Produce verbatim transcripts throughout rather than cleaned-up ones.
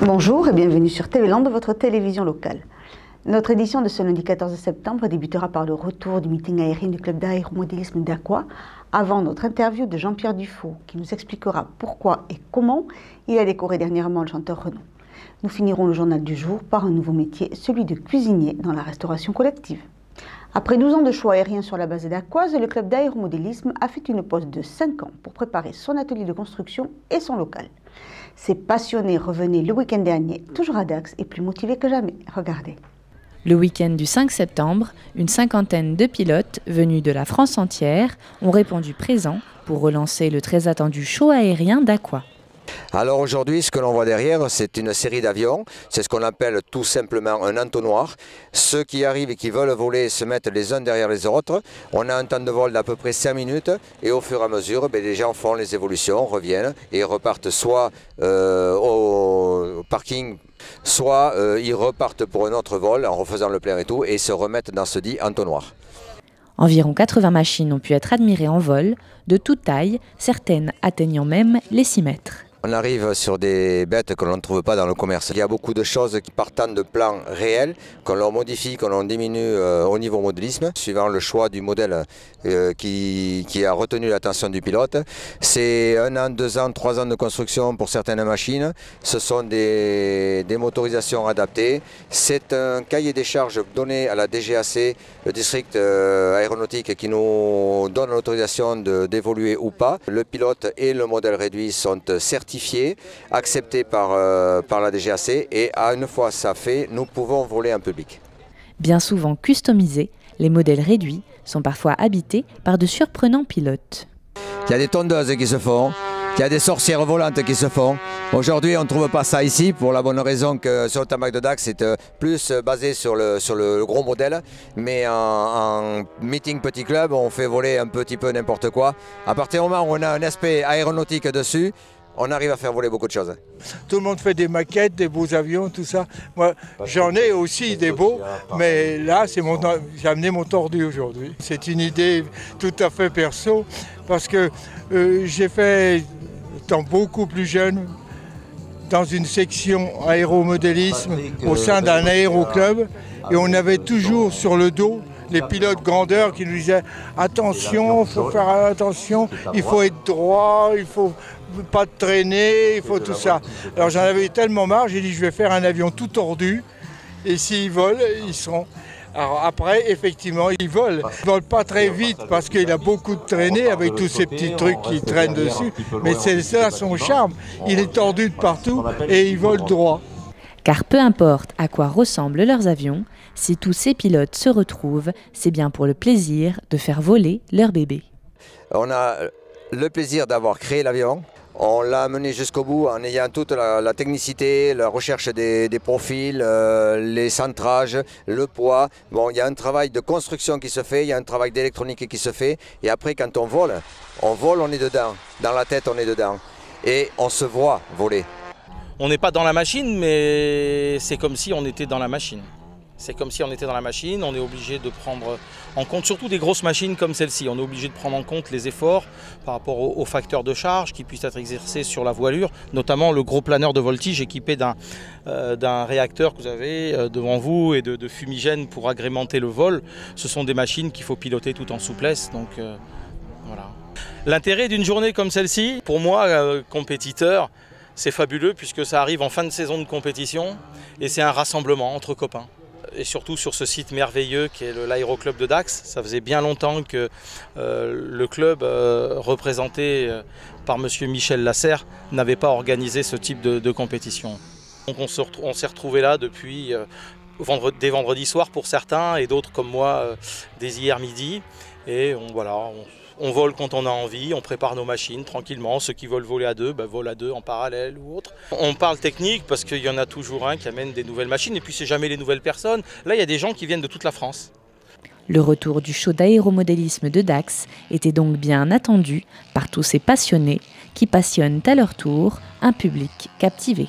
Bonjour et bienvenue sur Téléland, votre télévision locale. Notre édition de ce lundi quatorze septembre débutera par le retour du meeting aérien du club d'aéromodélisme d'Aqua, avant notre interview de Jean-Pierre Dufaux, qui nous expliquera pourquoi et comment il a décoré dernièrement le chanteur Renaud. Nous finirons le journal du jour par un nouveau métier, celui de cuisinier dans la restauration collective. Après douze ans de choix aériens sur la base d'Aqua, le club d'aéromodélisme a fait une pause de cinq ans pour préparer son atelier de construction et son local. Ces passionnés revenaient le week-end dernier, toujours à Dax et plus motivés que jamais. Regardez. Le week-end du cinq septembre, une cinquantaine de pilotes venus de la France entière ont répondu présents pour relancer le très attendu show aérien d'Aqua. Alors aujourd'hui, ce que l'on voit derrière, c'est une série d'avions. C'est ce qu'on appelle tout simplement un entonnoir. Ceux qui arrivent et qui veulent voler se mettent les uns derrière les autres. On a un temps de vol d'à peu près cinq minutes et au fur et à mesure, ben, les gens font les évolutions, reviennent et repartent soit euh, au parking, soit euh, ils repartent pour un autre vol en refaisant le plein et tout et se remettent dans ce dit entonnoir. Environ quatre-vingts machines ont pu être admirées en vol, de toute taille, certaines atteignant même les six mètres. On arrive sur des bêtes que l'on ne trouve pas dans le commerce. Il y a beaucoup de choses qui partant de plans réels, qu'on leur modifie, qu'on leur diminue euh, au niveau modélisme, suivant le choix du modèle euh, qui, qui a retenu l'attention du pilote. C'est un an, deux ans, trois ans de construction pour certaines machines. Ce sont des, des motorisations adaptées. C'est un cahier des charges donné à la D G A C, le district euh, aéronautique, qui nous donne l'autorisation d'évoluer ou pas. Le pilote et le modèle réduit sont certifiés, accepté par, euh, par la D G A C et à une fois ça fait, nous pouvons voler en public. Bien souvent customisés, les modèles réduits sont parfois habités par de surprenants pilotes. Il y a des tondeuses qui se font, il y a des sorcières volantes qui se font. Aujourd'hui on ne trouve pas ça ici pour la bonne raison que sur le tarmac de Dax c'est plus basé sur le, sur le gros modèle, mais en, en meeting petit club on fait voler un petit peu n'importe quoi. À partir du moment où on a un aspect aéronautique dessus, on arrive à faire voler beaucoup de choses. Tout le monde fait des maquettes, des beaux avions, tout ça. Moi, j'en ai aussi des beaux, mais là, j'ai amené mon tordu aujourd'hui. C'est une idée tout à fait perso, parce que euh, j'ai fait, étant beaucoup plus jeune, dans une section aéromodélisme au sein d'un aéroclub, et on avait toujours sur le dos les pilotes grandeurs qui nous disaient attention, il faut faire attention, il faut être droit, il faut pas traîner, il faut tout ça. Alors j'en avais tellement marre, j'ai dit je vais faire un avion tout tordu et s'ils volent, ils seront. Alors après, effectivement, ils volent. Ils ne volent pas très vite parce qu'il a beaucoup de traînées avec tous ces petits trucs qui traînent dessus, mais c'est ça son charme. Il est tordu de partout et il vole droit. Car peu importe à quoi ressemblent leurs avions, si tous ces pilotes se retrouvent, c'est bien pour le plaisir de faire voler leur bébé. On a le plaisir d'avoir créé l'avion. On l'a amené jusqu'au bout en ayant toute la, la technicité, la recherche des, des profils, euh, les centrages, le poids. Bon, il y a un travail de construction qui se fait, il y a un travail d'électronique qui se fait. Et après, quand on vole, on vole, on est dedans. Dans la tête, on est dedans. Et on se voit voler. On n'est pas dans la machine, mais c'est comme si on était dans la machine. C'est comme si on était dans la machine, on est obligé de prendre en compte, surtout des grosses machines comme celle-ci, on est obligé de prendre en compte les efforts par rapport aux, aux facteurs de charge qui puissent être exercés sur la voilure, notamment le gros planeur de voltige équipé d'un euh, d'un réacteur que vous avez euh, devant vous et de, de fumigène pour agrémenter le vol. Ce sont des machines qu'il faut piloter tout en souplesse, donc euh, voilà. L'intérêt d'une journée comme celle-ci, pour moi, euh, compétiteur, c'est fabuleux puisque ça arrive en fin de saison de compétition et c'est un rassemblement entre copains. Et surtout sur ce site merveilleux qui est l'aéroclub de Dax. Ça faisait bien longtemps que euh, le club euh, représenté euh, par monsieur Michel Lasserre n'avait pas organisé ce type de, de compétition. Donc on s'est retrouvés là depuis euh, vendredi, dès vendredi soir pour certains et d'autres comme moi euh, dès hier midi. Et on, voilà, on, on vole quand on a envie, on prépare nos machines tranquillement. Ceux qui veulent voler à deux, ben, volent à deux en parallèle ou autre. On parle technique parce qu'il y en a toujours un qui amène des nouvelles machines et puis c'est jamais les nouvelles personnes. Là, il y a des gens qui viennent de toute la France. Le retour du show d'aéromodélisme de Dax était donc bien attendu par tous ces passionnés qui passionnent à leur tour un public captivé.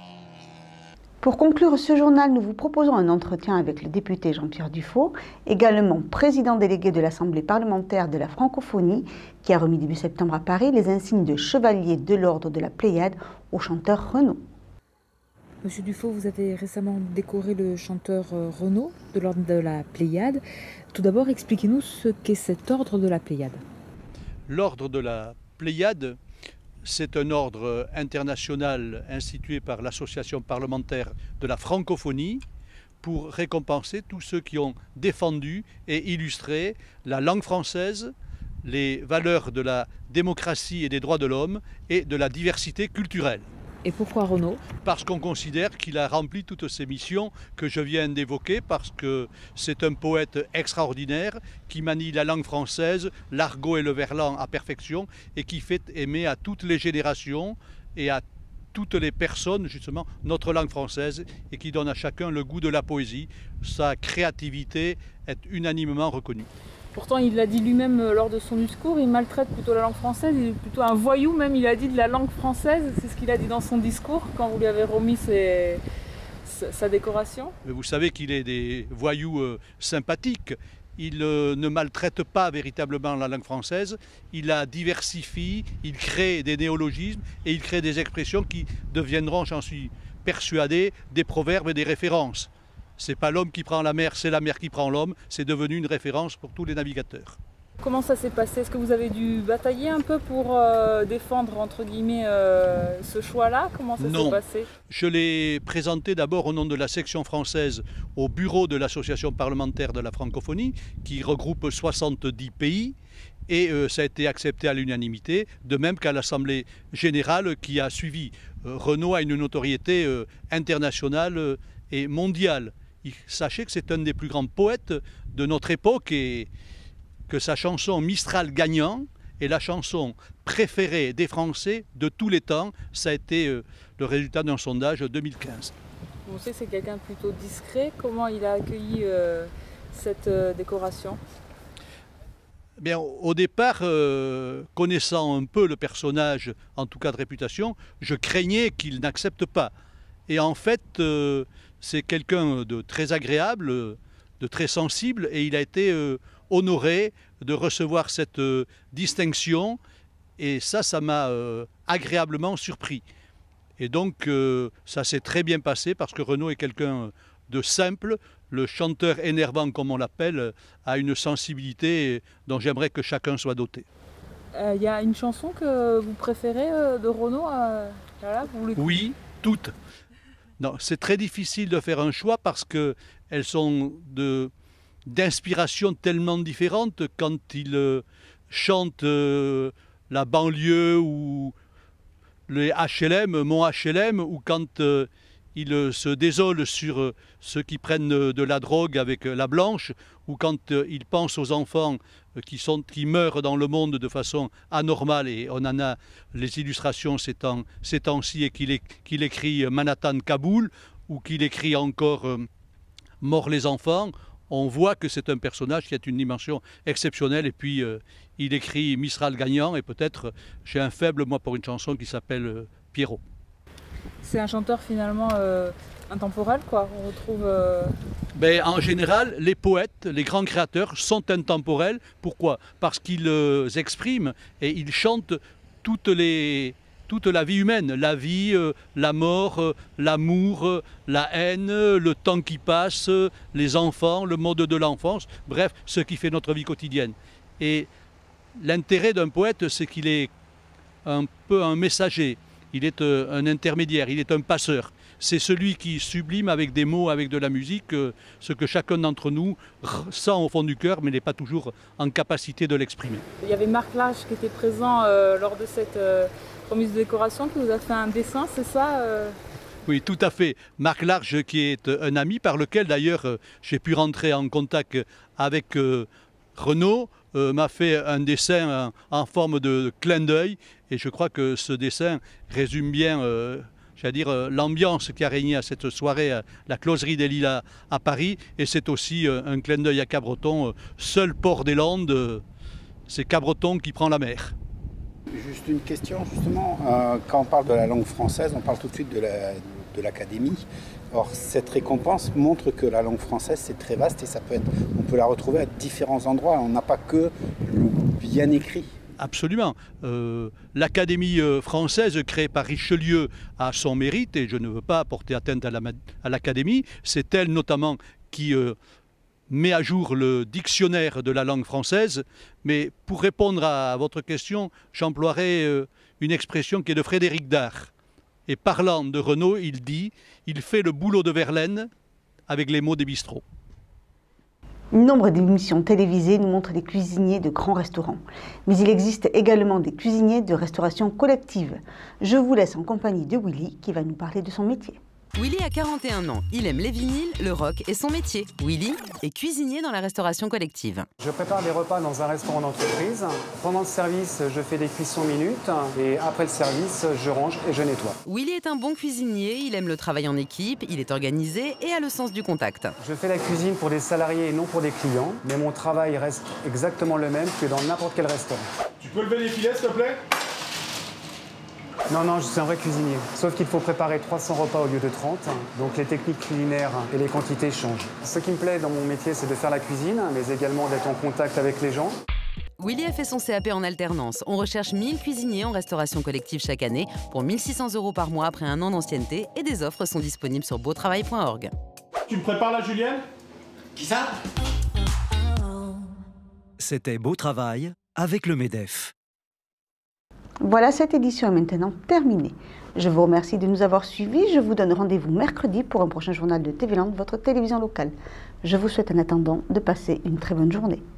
Pour conclure ce journal, nous vous proposons un entretien avec le député Jean-Pierre Dufaux, également président délégué de l'Assemblée parlementaire de la francophonie, qui a remis début septembre à Paris les insignes de chevalier de l'ordre de la Pléiade au chanteur Renaud. Monsieur Dufaux, vous avez récemment décoré le chanteur Renaud de l'ordre de la Pléiade. Tout d'abord, expliquez-nous ce qu'est cet ordre de la Pléiade. L'ordre de la Pléiade, c'est un ordre international institué par l'Association parlementaire de la francophonie pour récompenser tous ceux qui ont défendu et illustré la langue française, les valeurs de la démocratie et des droits de l'homme et de la diversité culturelle. Et pourquoi Renaud? Parce qu'on considère qu'il a rempli toutes ces missions que je viens d'évoquer, parce que c'est un poète extraordinaire qui manie la langue française, l'argot et le verlan à perfection et qui fait aimer à toutes les générations et à toutes les personnes justement notre langue française et qui donne à chacun le goût de la poésie. Sa créativité est unanimement reconnue. Pourtant, il l'a dit lui-même lors de son discours, il maltraite plutôt la langue française, il est plutôt un voyou même, il a dit de la langue française, c'est ce qu'il a dit dans son discours quand vous lui avez remis ses, sa décoration. Mais vous savez qu'il est des voyous euh, sympathiques, il euh, ne maltraite pas véritablement la langue française, il la diversifie, il crée des néologismes et il crée des expressions qui deviendront, j'en suis persuadé, des proverbes et des références. C'est pas l'homme qui prend la mer, c'est la mer qui prend l'homme. C'est devenu une référence pour tous les navigateurs. Comment ça s'est passé? Est-ce que vous avez dû batailler un peu pour euh, défendre, entre guillemets, euh, ce choix-là? Comment ça s'est passé? Je l'ai présenté d'abord au nom de la section française au bureau de l'Association parlementaire de la francophonie, qui regroupe soixante-dix pays. Et euh, ça a été accepté à l'unanimité, de même qu'à l'Assemblée générale qui a suivi. Euh, Renaud a une notoriété euh, internationale euh, et mondiale. Sachez que c'est un des plus grands poètes de notre époque et que sa chanson Mistral gagnant est la chanson préférée des Français de tous les temps. Ça a été euh, le résultat d'un sondage deux mille quinze. Vous savez que c'est quelqu'un de plutôt discret. Comment il a accueilli euh, cette euh, décoration? Bien, au départ, euh, connaissant un peu le personnage, en tout cas de réputation, je craignais qu'il n'accepte pas. Et en fait, euh, c'est quelqu'un de très agréable, de très sensible, et il a été euh, honoré de recevoir cette euh, distinction. Et ça, ça m'a euh, agréablement surpris. Et donc, euh, ça s'est très bien passé parce que Renaud est quelqu'un de simple. Le chanteur énervant, comme on l'appelle, a une sensibilité dont j'aimerais que chacun soit doté. Il euh, y a une chanson que vous préférez euh, de Renaud euh, voilà, vous Oui, toutes. Non, c'est très difficile de faire un choix parce qu'elles sont d'inspiration tellement différentes. Quand il euh, chante euh, la banlieue ou les H L M, mon H L M, ou quand euh, il euh, se désole sur euh, ceux qui prennent euh, de la drogue avec euh, la blanche, ou quand euh, il pense aux enfants euh, qui, sont, qui meurent dans le monde de façon anormale, et on en a les illustrations ces temps, ces temps-ci, et qu'il qu'il écrit Manhattan-Kaboul, ou qu'il écrit encore euh, Mort les enfants, on voit que c'est un personnage qui a une dimension exceptionnelle. Et puis euh, il écrit Mistral gagnant, et peut-être j'ai un faible moi pour une chanson qui s'appelle euh, Pierrot. C'est un chanteur finalement euh, intemporel, quoi. On retrouve. Euh... Ben, en général, les poètes, les grands créateurs sont intemporels. Pourquoi? Parce qu'ils euh, expriment et ils chantent toutes les, toute la vie humaine, la vie, euh, la mort, euh, l'amour, euh, la haine, euh, le temps qui passe, euh, les enfants, le mode de l'enfance, bref, ce qui fait notre vie quotidienne. Et l'intérêt d'un poète, c'est qu'il est un peu un messager. Il est un intermédiaire, il est un passeur. C'est celui qui sublime avec des mots, avec de la musique, ce que chacun d'entre nous sent au fond du cœur, mais n'est pas toujours en capacité de l'exprimer. Il y avait Marc Large qui était présent euh, lors de cette euh, remise de décoration, qui vous a fait un dessin, c'est ça euh... Oui, tout à fait. Marc Large, qui est un ami par lequel d'ailleurs j'ai pu rentrer en contact avec euh, Renaud, Euh, m'a fait un dessin en, en forme de clin d'œil, et je crois que ce dessin résume bien euh, j'allais dire, euh, l'ambiance qui a régné à cette soirée à la Closerie des Lilas à Paris, et c'est aussi euh, un clin d'œil à Cabreton, euh, seul port des Landes, euh, c'est Cabreton qui prend la mer. Juste une question justement, euh, quand on parle de la langue française, on parle tout de suite de la, de l'académie. Or, cette récompense montre que la langue française, c'est très vaste et ça peut être, on peut la retrouver à différents endroits. On n'a pas que le bien écrit. Absolument. Euh, L'Académie française créée par Richelieu a son mérite et je ne veux pas porter atteinte à l'Académie. C'est elle notamment qui euh, met à jour le dictionnaire de la langue française. Mais pour répondre à votre question, j'emploierai euh, une expression qui est de Frédéric Dard. Et parlant de Renault, il dit « Il fait le boulot de Verlaine avec les mots des bistrots ». Nombre d'émissions télévisées nous montrent des cuisiniers de grands restaurants. Mais il existe également des cuisiniers de restauration collective. Je vous laisse en compagnie de Willy qui va nous parler de son métier. Willy a quarante et un ans. Il aime les vinyles, le rock et son métier. Willy est cuisinier dans la restauration collective. Je prépare des repas dans un restaurant d'entreprise. Pendant le service, je fais des cuissons minutes et après le service, je range et je nettoie. Willy est un bon cuisinier, il aime le travail en équipe, il est organisé et a le sens du contact. Je fais la cuisine pour des salariés et non pour des clients, mais mon travail reste exactement le même que dans n'importe quel restaurant. Tu peux lever les filets, s'il te plaît ? Non, non, je suis un vrai cuisinier. Sauf qu'il faut préparer trois cents repas au lieu de trente. Donc les techniques culinaires et les quantités changent. Ce qui me plaît dans mon métier, c'est de faire la cuisine, mais également d'être en contact avec les gens. Willy a fait son C A P en alternance. On recherche mille cuisiniers en restauration collective chaque année pour mille six cents euros par mois après un an d'ancienneté et des offres sont disponibles sur beau travail point org. Tu me prépares la Julienne? Qui ça? C'était Beau Travail avec le MEDEF. Voilà, cette édition est maintenant terminée. Je vous remercie de nous avoir suivis. Je vous donne rendez-vous mercredi pour un prochain journal de T V Land, votre télévision locale. Je vous souhaite en attendant de passer une très bonne journée.